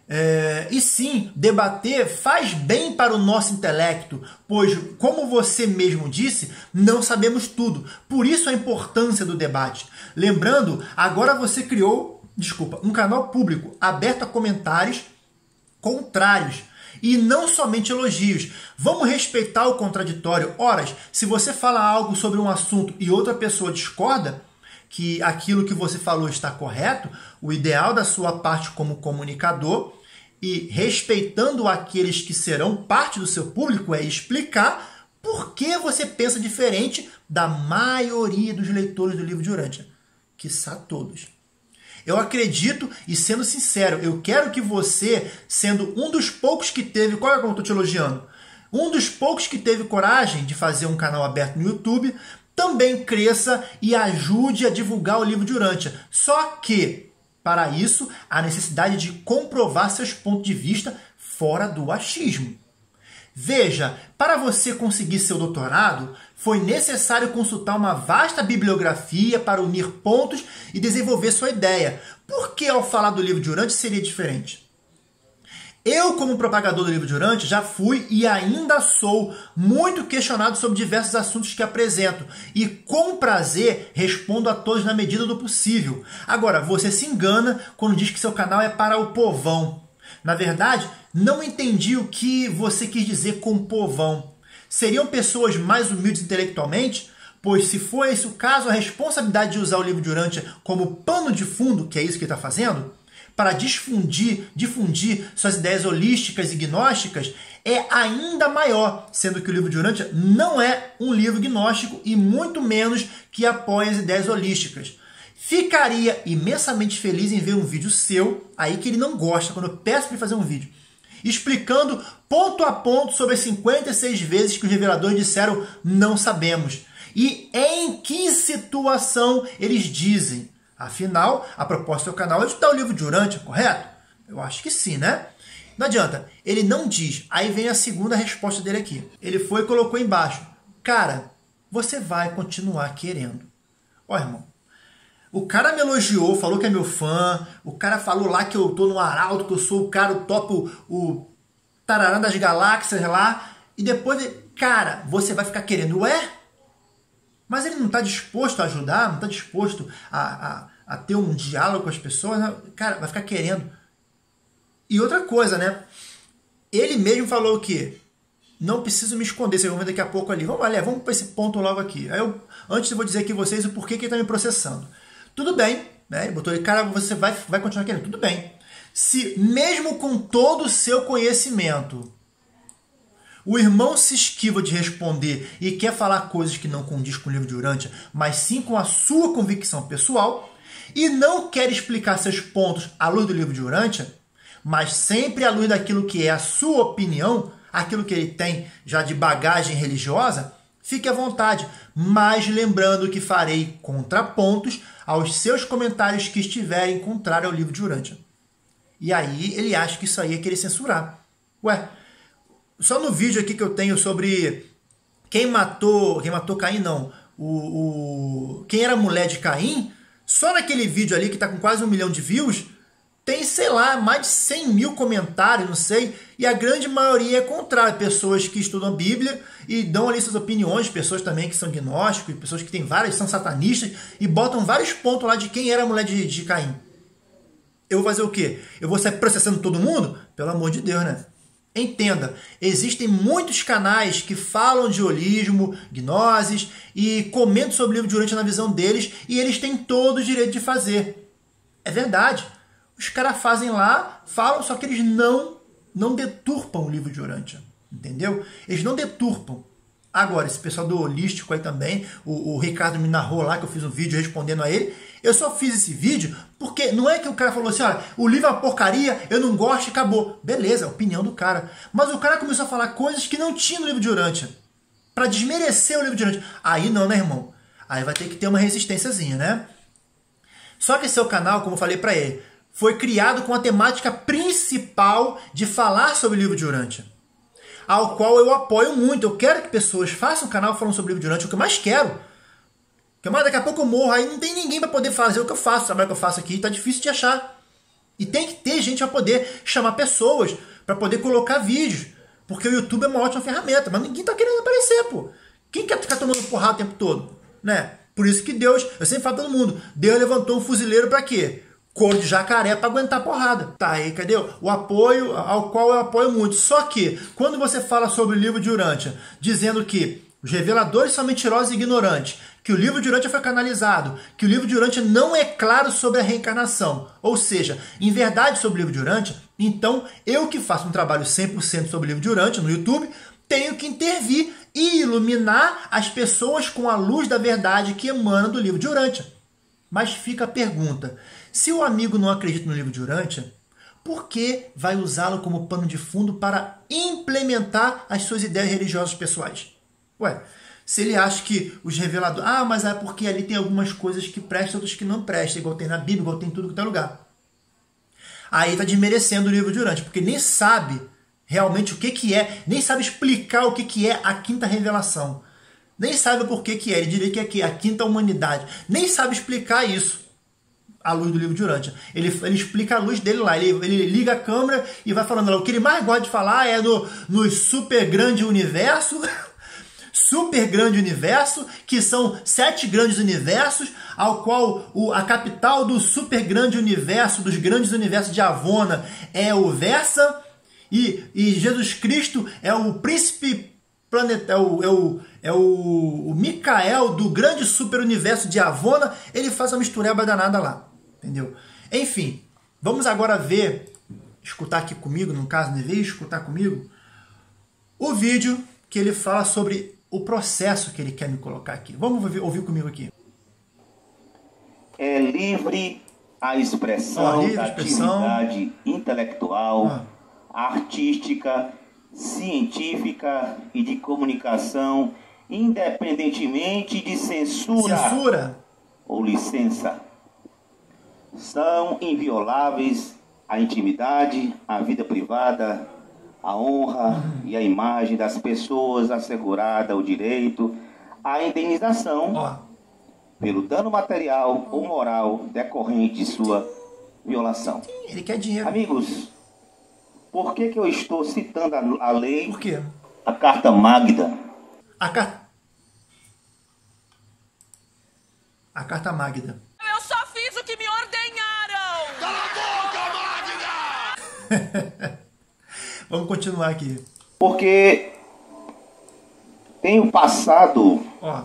É, e sim, debater faz bem para o nosso intelecto, pois, como você mesmo disse, não sabemos tudo. Por isso a importância do debate. Lembrando, agora você criou, desculpa, um canal público aberto a comentários contrários e não somente elogios. Vamos respeitar o contraditório. Ora, se você fala algo sobre um assunto e outra pessoa discorda que aquilo que você falou está correto, o ideal da sua parte como comunicador e respeitando aqueles que serão parte do seu público é explicar por que você pensa diferente da maioria dos leitores do livro de Urântia, quiçá todos. Eu acredito, e sendo sincero, eu quero que você, sendo um dos poucos que teve, qual é como eu estou te elogiando? Um dos poucos que teve coragem de fazer um canal aberto no YouTube, também cresça e ajude a divulgar o livro de Urântia. Só que, para isso, há necessidade de comprovar seus pontos de vista fora do achismo. Veja, para você conseguir seu doutorado, foi necessário consultar uma vasta bibliografia para unir pontos e desenvolver sua ideia. Por que ao falar do livro de Urântia seria diferente? Eu, como propagador do livro de Urântia, já fui e ainda sou muito questionado sobre diversos assuntos que apresento e, com prazer, respondo a todos na medida do possível. Agora, você se engana quando diz que seu canal é para o povão. Na verdade, não entendi o que você quis dizer com povão. Seriam pessoas mais humildes intelectualmente? Pois, se for esse o caso, a responsabilidade de usar o livro de Urântia como pano de fundo, que é isso que ele está fazendo, para difundir, difundir suas ideias holísticas e gnósticas, é ainda maior, sendo que o livro de Urântia não é um livro gnóstico e muito menos que apoia as ideias holísticas. Ficaria imensamente feliz em ver um vídeo seu, aí que ele não gosta, quando eu peço para ele fazer um vídeo, explicando ponto a ponto sobre as cinquenta e seis vezes que os reveladores disseram não sabemos. E em que situação eles dizem. Afinal, a proposta do canal é estudar o livro de Urântia, correto? Eu acho que sim, né? Não adianta. Ele não diz. Aí vem a segunda resposta dele aqui. Ele foi e colocou embaixo. Cara, você vai continuar querendo. Ó, irmão. O cara me elogiou, falou que é meu fã. O cara falou lá que eu tô no arauto, que eu sou o cara, o top, o, o tararã das galáxias lá. E depois, cara, você vai ficar querendo. Ué? Mas ele não está disposto a ajudar, não está disposto a, a, a ter um diálogo com as pessoas, né? Cara, vai ficar querendo. E outra coisa, né? Ele mesmo falou o quê? Não preciso me esconder, vocês vão ver daqui a pouco ali. Vamos, aliás, vamos para esse ponto logo aqui. Aí eu, antes eu vou dizer aqui a vocês o porquê que ele está me processando. Tudo bem, né? Ele botou aí, cara, você vai, vai continuar querendo. Tudo bem. Se mesmo com todo o seu conhecimento, o irmão se esquiva de responder e quer falar coisas que não condiz com o livro de Urântia, mas sim com a sua convicção pessoal, e não quer explicar seus pontos à luz do livro de Urântia, mas sempre à luz daquilo que é a sua opinião, aquilo que ele tem já de bagagem religiosa, fique à vontade, mas lembrando que farei contrapontos aos seus comentários que estiverem contrários ao livro de Urântia. E aí ele acha que isso aí é querer censurar. Ué, só no vídeo aqui que eu tenho sobre quem matou, quem matou Caim, não, o, o, quem era a mulher de Caim, só naquele vídeo ali que está com quase um milhão de views, tem, sei lá, mais de cem mil comentários, não sei, e a grande maioria é contrária. Pessoas que estudam a Bíblia e dão ali suas opiniões, pessoas também que são gnósticos, pessoas que têm várias, são satanistas, e botam vários pontos lá de quem era a mulher de, de Caim. Eu vou fazer o quê? Eu vou sair processando todo mundo? Pelo amor de Deus, né? Entenda, existem muitos canais que falam de holismo, gnoses e comentam sobre o livro de Urântia na visão deles e eles têm todo o direito de fazer. É verdade. Os caras fazem lá, falam, só que eles não, não deturpam o livro de Urântia. Entendeu? Eles não deturpam. Agora, esse pessoal do holístico aí também, o, o Ricardo me narrou lá que eu fiz um vídeo respondendo a ele. Eu só fiz esse vídeo porque não é que o cara falou assim, olha, o livro é uma porcaria, eu não gosto e acabou. Beleza, a opinião do cara. Mas o cara começou a falar coisas que não tinha no livro de Urântia, para desmerecer o livro de Urântia. Aí não, né, irmão? Aí vai ter que ter uma resistênciazinha, né? Só que seu canal, como eu falei para ele, foi criado com a temática principal de falar sobre o livro de Urântia, ao qual eu apoio muito. Eu quero que pessoas façam um canal falando sobre o livro de Urântia, é o que eu mais quero. Porque mais daqui a pouco eu morro, aí não tem ninguém para poder fazer o que eu faço, o trabalho que eu faço aqui, tá difícil de achar. E tem que ter gente para poder chamar pessoas, para poder colocar vídeos. Porque o YouTube é uma ótima ferramenta, mas ninguém tá querendo aparecer, pô. Quem quer ficar tomando porrada o tempo todo? Né? Por isso que Deus, eu sempre falo pra todo mundo, Deus levantou um fuzileiro para quê? Couro de jacaré para aguentar porrada. Tá aí, cadê o apoio ao qual eu apoio muito? Só que, quando você fala sobre o livro de Urântia, dizendo que os reveladores são mentirosos e ignorantes, que o livro de Urântia foi canalizado, que o livro de Urântia não é claro sobre a reencarnação, ou seja, em verdade sobre o livro de Urântia, então eu que faço um trabalho cem por cento sobre o livro de Urântia no YouTube, tenho que intervir e iluminar as pessoas com a luz da verdade que emana do livro de Urântia. Mas fica a pergunta, se o amigo não acredita no livro de Urântia, por que vai usá-lo como pano de fundo para implementar as suas ideias religiosas pessoais? Ué, se ele acha que os reveladores... Ah, mas é porque ali tem algumas coisas que prestam, outras que não prestam, igual tem na Bíblia, igual tem em tudo que tem lugar. Aí está desmerecendo o livro de Urântia, porque nem sabe realmente o que, que é, nem sabe explicar o que, que é a quinta revelação. Nem sabe por que, que é, ele diria que é aqui, a quinta humanidade. Nem sabe explicar isso, à luz do livro de Urântia. Ele, ele explica a luz dele lá, ele, ele liga a câmera e vai falando lá. O que ele mais gosta de falar é no, no super grande universo... super grande universo, que são sete grandes universos, ao qual o, a capital do super grande universo, dos grandes universos de Avona, é o Versa, e, e Jesus Cristo é o príncipe planeta, é o, é o, é o, o Micael do grande super universo de Avona. Ele faz uma mistureba danada lá, entendeu? Enfim, vamos agora ver, escutar aqui comigo, no caso, deveria escutar comigo, o vídeo que ele fala sobre o processo que ele quer me colocar aqui. Vamos ouvir, ouvir comigo aqui. É livre a expressão oh, livre da expressão. atividade intelectual, oh. artística, científica e de comunicação, independentemente de censura, censura ou licença. São invioláveis a intimidade, a vida privada, a honra uhum. e a imagem das pessoas, assegurada o direito à indenização oh. pelo dano material ou moral decorrente de sua violação. Ele quer dinheiro. Amigos, por que, que eu estou citando a, a lei? Por quê? A Carta Magna. A carta... A Carta Magna. Eu só fiz o que me ordenharam! Cala a boca, Magna! Vamos continuar aqui. Porque tenho passado Ó.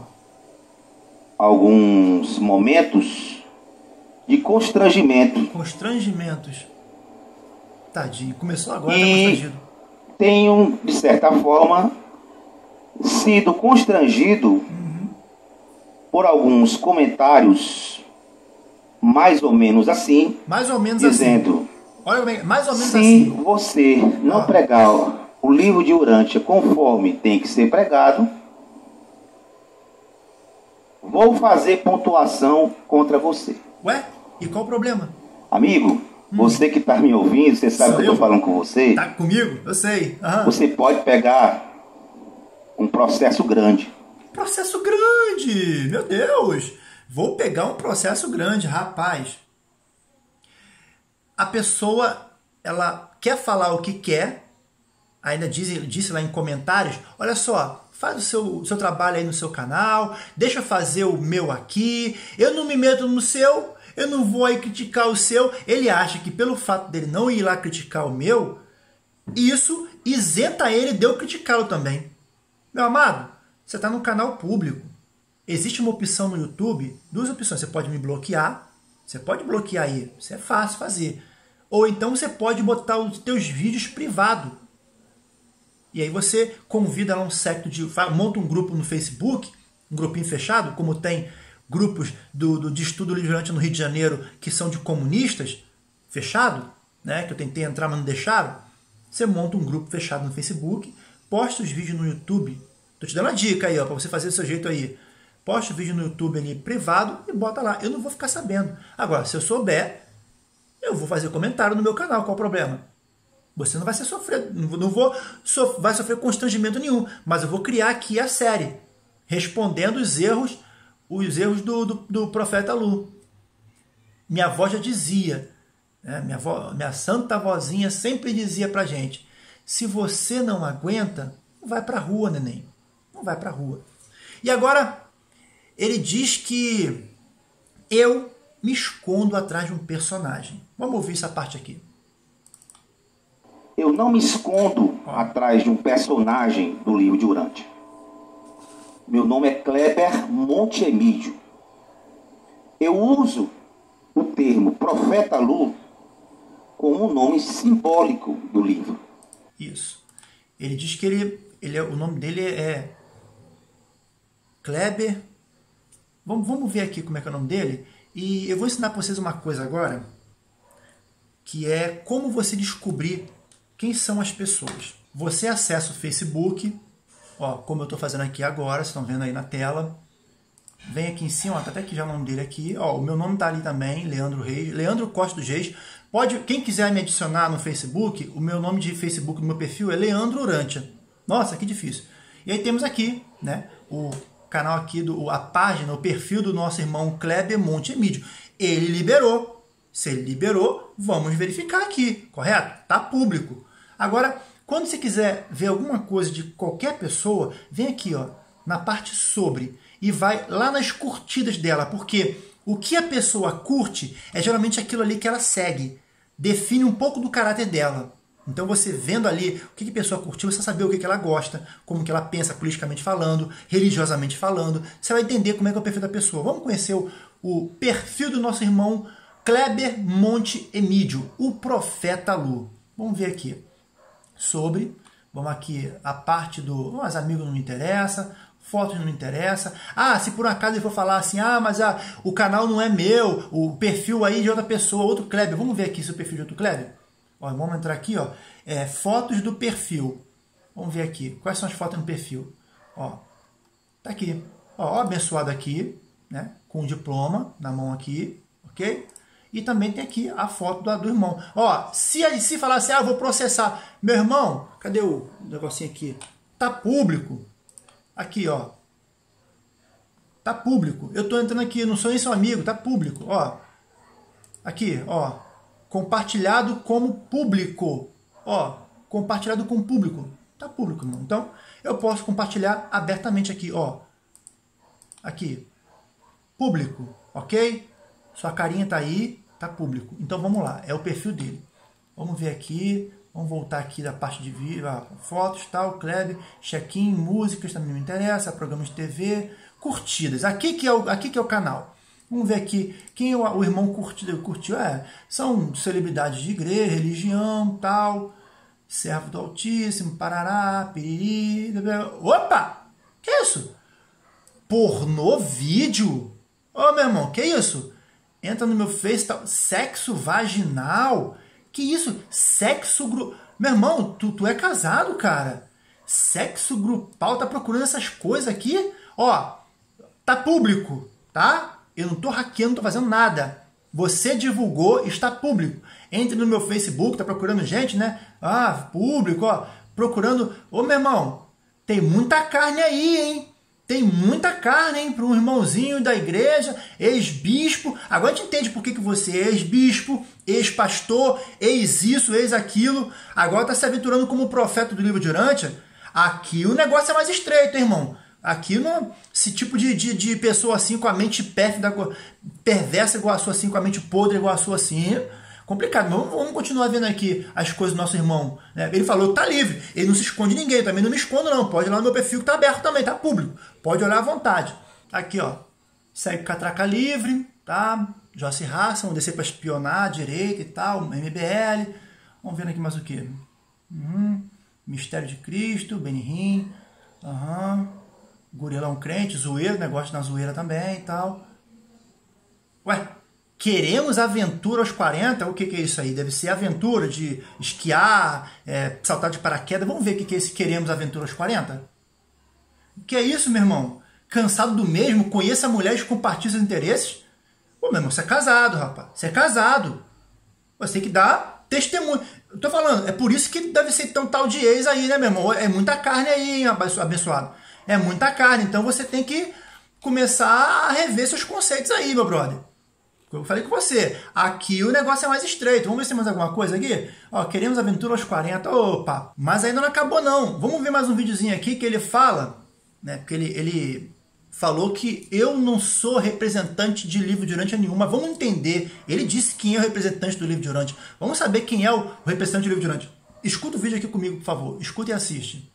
alguns momentos de constrangimento. Constrangimentos. Tadinho. Começou agora, e tá constrangido. Tenho, de certa forma, sido constrangido uhum. por alguns comentários mais ou menos assim. Mais ou menos dizendo, assim. Olha bem, mais ou menos se assim. você não ah. pregar o livro de Urântia conforme tem que ser pregado, vou fazer pontuação contra você. Ué? E qual o problema? Amigo, hum. você que está me ouvindo, você sabe que eu estou falando com você. Tá comigo? Eu sei. Aham. Você pode pegar um processo grande. Processo grande! Meu Deus! Vou pegar um processo grande, rapaz. A pessoa, ela quer falar o que quer, ainda disse, disse lá em comentários, olha só, faz o seu, o seu trabalho aí no seu canal, deixa eu fazer o meu aqui, eu não me meto no seu, eu não vou aí criticar o seu. Ele acha que pelo fato dele não ir lá criticar o meu, isso isenta ele de eu criticá-lo também. Meu amado, você está no canal público, existe uma opção no YouTube, duas opções, você pode me bloquear, você pode bloquear aí, isso é fácil fazer. Ou então você pode botar os teus vídeos privados. E aí você convida lá um secto de... monta um grupo no Facebook, um grupinho fechado, como tem grupos do, do, de estudo livre no Rio de Janeiro que são de comunistas, fechado, né, que eu tentei entrar, mas não deixaram. Você monta um grupo fechado no Facebook, posta os vídeos no YouTube. Tô te dando uma dica aí, ó, para você fazer do seu jeito aí. Posta o vídeo no YouTube ali privado e bota lá. Eu não vou ficar sabendo. Agora, se eu souber, eu vou fazer comentário no meu canal. Qual o problema? Você não vai ser sofrer, não vou, so, vai sofrer constrangimento nenhum. Mas eu vou criar aqui a série, respondendo os erros, os erros do, do, do profeta Lu. Minha avó já dizia, É, minha, avó, minha santa vozinha sempre dizia pra gente, se você não aguenta, não vai pra rua, neném. Não vai pra rua. E agora, ele diz que eu me escondo atrás de um personagem. Vamos ouvir essa parte aqui. Eu não me escondo Ó. atrás de um personagem do livro de Urântia. Meu nome é Kleber Monte Emídio. Eu uso o termo Profeta Lu como um nome simbólico do livro. Isso. Ele diz que ele, ele é, o nome dele é Kleber. Vamos, vamos ver aqui como é que é o nome dele. E eu vou ensinar para vocês uma coisa agora, que é como você descobrir quem são as pessoas. Você acessa o Facebook, ó, como eu estou fazendo aqui agora, vocês estão vendo aí na tela. Vem aqui em cima, ó, tá até aqui já o nome dele aqui. Ó, o meu nome tá ali também, Leandro Reis, Leandro Costa dos Reis. Pode, quem quiser me adicionar no Facebook, o meu nome de Facebook do meu perfil é Leandro Urântia. Nossa, que difícil. E aí temos aqui, né, o canal aqui, do, a página, o perfil do nosso irmão Kleber Monte Emídio. Ele liberou. Se ele liberou, vamos verificar aqui, correto? Tá público. Agora, quando você quiser ver alguma coisa de qualquer pessoa, vem aqui, ó, na parte sobre e vai lá nas curtidas dela, porque o que a pessoa curte é geralmente aquilo ali que ela segue. Define um pouco do caráter dela. Então você vendo ali o que a pessoa curtiu, você saber o que ela gosta, como que ela pensa politicamente falando, religiosamente falando. Você vai entender como é que é o perfil da pessoa. Vamos conhecer o, o perfil do nosso irmão Kleber Monte Emídio, o Profeta Lu. Vamos ver aqui. Sobre, vamos aqui, a parte do os amigos não me interessa, fotos não me interessa. Ah, se por acaso ele for falar assim, ah, mas ah, o canal não é meu, o perfil aí de outra pessoa, outro Kleber. Vamos ver aqui se o perfil de outro Kleber. Ó, vamos entrar aqui, ó, é, fotos do perfil. Vamos ver aqui, quais são as fotos no perfil. Ó, tá aqui, ó, ó abençoado aqui, né, com o diploma na mão aqui, ok? E também tem aqui a foto do, do irmão. Ó, se, se falar assim, ah, eu vou processar. Meu irmão, cadê o negocinho aqui? Tá público. Aqui, ó. Tá público. Eu tô entrando aqui, não sou nem seu amigo, tá público. Ó. Aqui, ó. Compartilhado como público. Ó, compartilhado com público. Tá público, irmão. Então, eu posso compartilhar abertamente aqui, ó. Aqui. Público, ok? Sua carinha tá aí, tá público. Então, vamos lá. É o perfil dele. Vamos ver aqui. Vamos voltar aqui da parte de vídeo, fotos, tal, Kleber, check-in, músicas, também não me interessa, programas de T V, curtidas. Aqui que é o, aqui que é o canal. Vamos ver aqui quem o, o irmão curtiu, curtiu. É, são celebridades de igreja, religião, tal, servo do Altíssimo, parará, piriri. Opa! Que isso? Pornô vídeo? Ô, meu irmão, que isso? Entra no meu Face, tal, sexo vaginal. Que isso? Sexo grupal. Meu irmão, tu, tu é casado, cara. Sexo grupal, tá procurando essas coisas aqui? Ó, tá público, tá? Eu não tô hackeando, não tô fazendo nada. Você divulgou, está público. Entre no meu Facebook, tá procurando gente, né? Ah, público, ó. Procurando. Ô, meu irmão, tem muita carne aí, hein? Tem muita carne, hein, para um irmãozinho da igreja, ex-bispo. Agora a gente entende por que, que você é ex-bispo, ex-pastor, ex-isso, ex-aquilo. Agora está se aventurando como profeta do livro de Urântia. Aqui o negócio é mais estreito, hein, irmão. Aqui, não, esse tipo de, de, de pessoa assim, com a mente pérfida, perversa igual a sua, assim, com a mente podre igual a sua, assim, complicado. Mas vamos, vamos continuar vendo aqui as coisas do nosso irmão. Né? Ele falou que tá livre, ele não se esconde de ninguém, eu também não me escondo não, pode ir lá no meu perfil que tá aberto também, tá público, pode olhar à vontade. Aqui, ó, segue Catraca Livre, tá? Joyce Raça, vamos descer para espionar, direita e tal, M B L, vamos ver aqui mais o que? Uhum. Mistério de Cristo, Benihim, uhum. Gurilão Crente, zoeira, negócio na zoeira também e tal. Ué, queremos aventura aos quarenta? O que, que é isso aí? Deve ser aventura de esquiar, é, saltar de paraquedas. Vamos ver o que, que é esse queremos aventura aos quarenta? O que é isso, meu irmão? Cansado do mesmo? Conheça mulheres com partidos de interesses? Pô, meu irmão, você é casado, rapaz. Você é casado. Você tem que dar testemunho. Eu tô falando, é por isso que deve ser tão tal de ex aí, né, meu irmão? É muita carne aí, abençoado. É muita carne. Então você tem que começar a rever seus conceitos aí, meu brother. Eu falei com você, aqui o negócio é mais estreito. Vamos ver se tem mais alguma coisa aqui? Ó, queremos aventura aos quarenta. Opa, mas ainda não acabou não. Vamos ver mais um videozinho aqui que ele fala, né? Porque ele, ele falou que eu não sou representante de Livro de Urântia nenhuma. Vamos entender. Ele disse quem é o representante do Livro de Urântia. Vamos saber quem é o representante do Livro de Urântia. Escuta o vídeo aqui comigo, por favor. Escuta e assiste.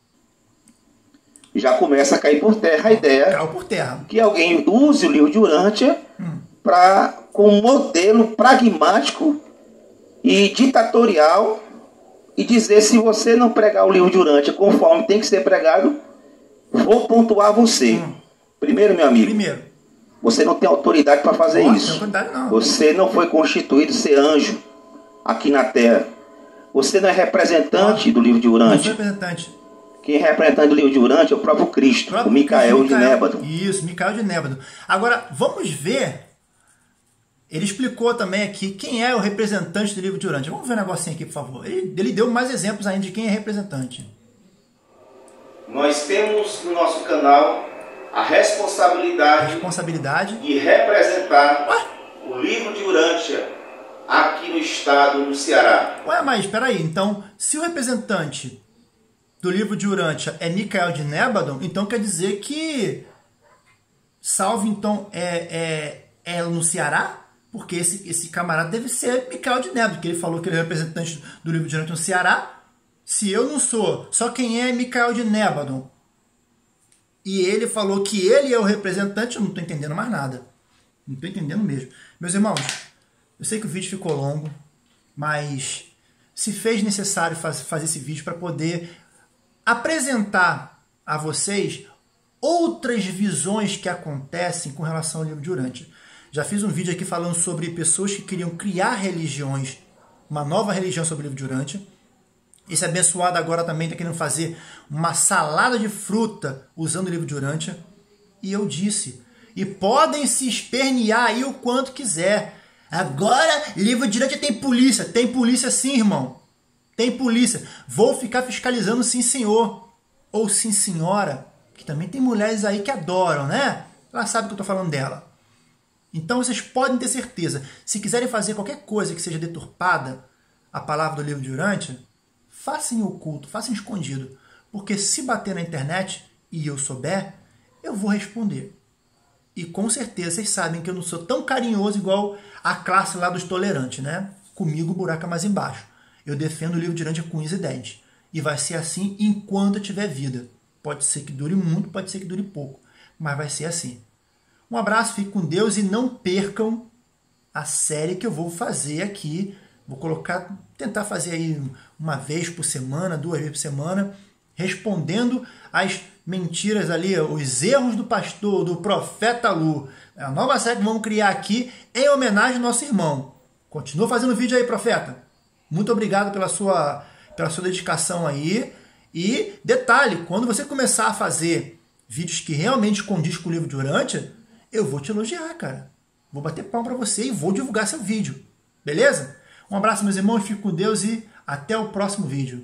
Já começa a cair por terra a ideia Caiu por terra. que alguém use o Livro de Urântia Hum. pra, como modelo pragmático e ditatorial e dizer: se você não pregar o Livro de Urântia conforme tem que ser pregado, vou pontuar você. Hum. Primeiro, meu amigo, Primeiro. você não tem autoridade para fazer Ó, isso. não tem autoridade, não. Você não foi constituído ser anjo aqui na terra. Você não é representante Ó, do Livro de Não sou Urântia. representante. Quem é representante do Livro de Urântia é o próprio Cristo, Próprio o Micael Cristo, de Nébado. Isso, Micael de Nébado. Agora, vamos ver. Ele explicou também aqui quem é o representante do Livro de Urântia. Vamos ver um negocinho aqui, por favor. Ele, ele deu mais exemplos ainda de quem é representante. Nós temos no nosso canal a responsabilidade Responsabilidade. de representar Ué? o Livro de Urântia aqui no estado do Ceará. Ué, mas espera aí. Então, se o representante do Livro de Urântia é Micael de Nébado, então quer dizer que, salvo então, é, é, é no Ceará? Porque esse, esse camarada deve ser Micael de Nébado, que ele falou que ele é representante do Livro de Urântia no Ceará. Se eu não sou, só quem é é Micael de Nébado. E ele falou que ele é o representante, eu não estou entendendo mais nada. Não estou entendendo mesmo. Meus irmãos, eu sei que o vídeo ficou longo, mas se fez necessário faz, fazer esse vídeo para poder apresentar a vocês outras visões que acontecem com relação ao Livro de Urântia. Já fiz um vídeo aqui falando sobre pessoas que queriam criar religiões, uma nova religião sobre o Livro de Urântia. Esse abençoado agora também está querendo fazer uma salada de fruta usando o Livro de Urântia. E eu disse, e podem se espernear aí o quanto quiser. Agora, Livro de Urântia tem polícia. Tem polícia sim, irmão. Tem polícia. Vou ficar fiscalizando sim, senhor. Ou sim, senhora. Que também tem mulheres aí que adoram, né? Ela sabe que eu estou falando dela. Então vocês podem ter certeza. Se quiserem fazer qualquer coisa que seja deturpada a palavra do Livro de Urântia, façam em oculto, façam escondido. Porque se bater na internet e eu souber, eu vou responder. E com certeza vocês sabem que eu não sou tão carinhoso igual a classe lá dos tolerantes, né? Comigo o buraco é mais embaixo. Eu defendo o Livro de Urântia com unhas e dentes. E vai ser assim enquanto eu tiver vida. Pode ser que dure muito, pode ser que dure pouco. Mas vai ser assim. Um abraço, fique com Deus e não percam a série que eu vou fazer aqui. Vou colocar, tentar fazer aí uma vez por semana, duas vezes por semana, respondendo as mentiras ali, os erros do pastor, do profeta Lu. É a nova série que vamos criar aqui em homenagem ao nosso irmão. Continua fazendo vídeo aí, profeta. Muito obrigado pela sua, pela sua dedicação aí. E detalhe, quando você começar a fazer vídeos que realmente condiz com o Livro de Urântia, eu vou te elogiar, cara. Vou bater palma pra você e vou divulgar seu vídeo. Beleza? Um abraço, meus irmãos. Fique com Deus e até o próximo vídeo.